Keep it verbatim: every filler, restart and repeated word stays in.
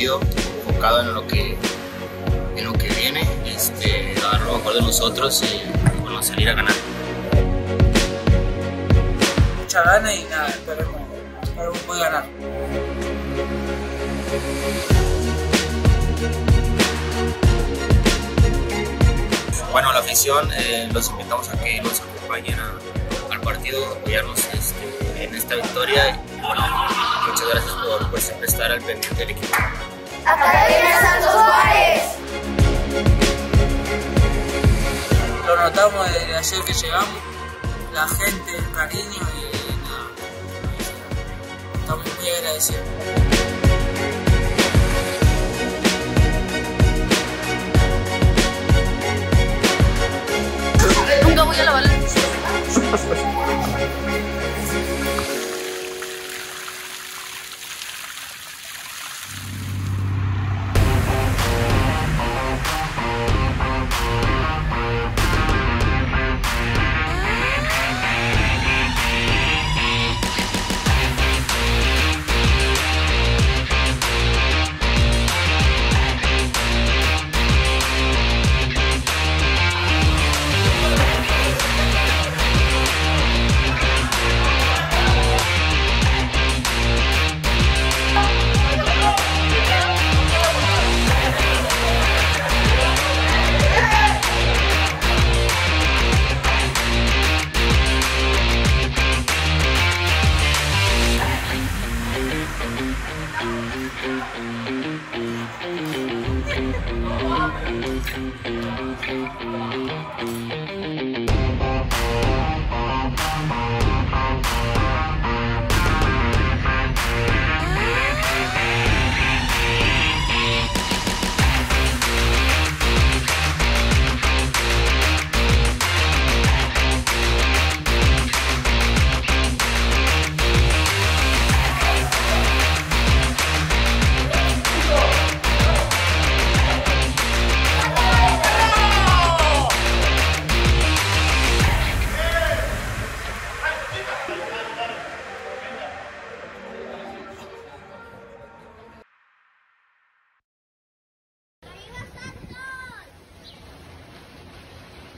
partido, enfocado en lo que, en lo que viene, este, dar lo mejor de nosotros y bueno, salir a ganar. Mucha gana y nada, esperemos, esperemos poder ganar. Bueno, la afición, eh, los invitamos a que nos acompañen a, al partido, apoyarnos este, en esta victoria. Y bueno, muchas gracias por, por siempre estar al pendiente del equipo. ¡Academia Santos Juárez! Lo notamos desde ayer que llegamos, la gente, el cariño y nada, estamos muy agradecidos. Nunca voy a la balanza.